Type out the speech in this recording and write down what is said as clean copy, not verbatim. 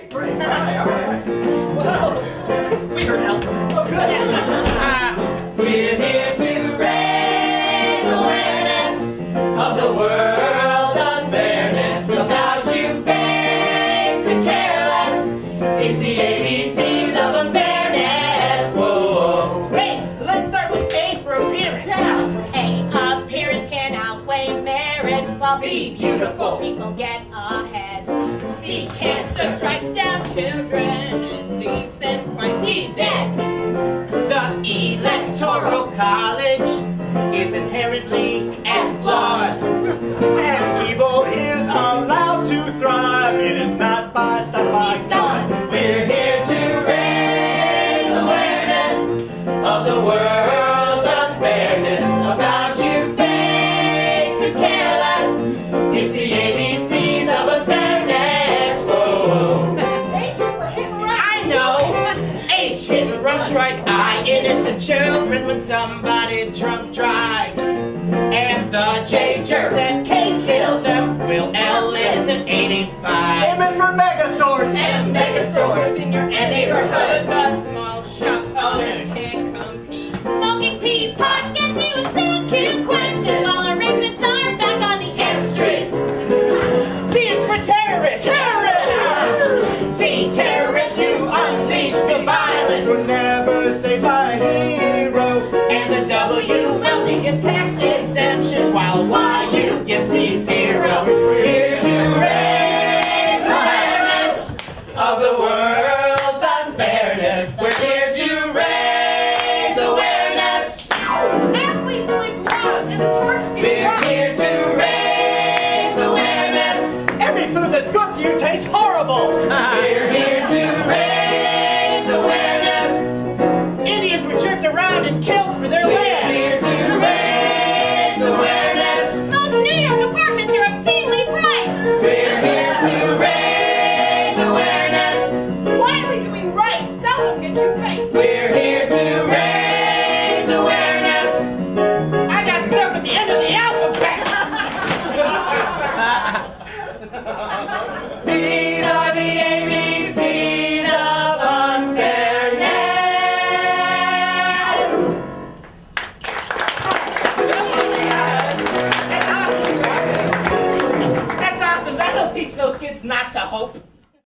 Okay, great. All right. Well, we heard help. Oh, good. We're here to raise awareness of the world's unfairness. About you, fame could care less. It's the ABCs of Unfairness. Whoa. Hey, let's start with A for appearance. Yeah. A, appearance can outweigh merit, while Be beautiful. people get ahead. See, cancer Strikes down children and leaves them quite dead. The Electoral College is inherently flawed. And evil is allowed to thrive. It is not by stop by God. We're here to raise awareness of the world's unfairness. About you, fate could care less. It's the ABCs of Unfairness. Whoa. H is for hit and run. I know. H, hit and run, strike I, innocent children when somebody drunk drives. And the J, jerks that K kill them. Will L live to 85. M is for mega stores. And mega stores in your neighborhood. The small shop owners can't compete. Smoking pea pot gets you in San Quentin, while our rapists are back on the S Street. T is for terrorists. Terrorists! T, terrorists who unleash the violence. Was never saved by a hero. And the W, wealthy get tax exemptions, while YU gets E0. Here to raise awareness of the world.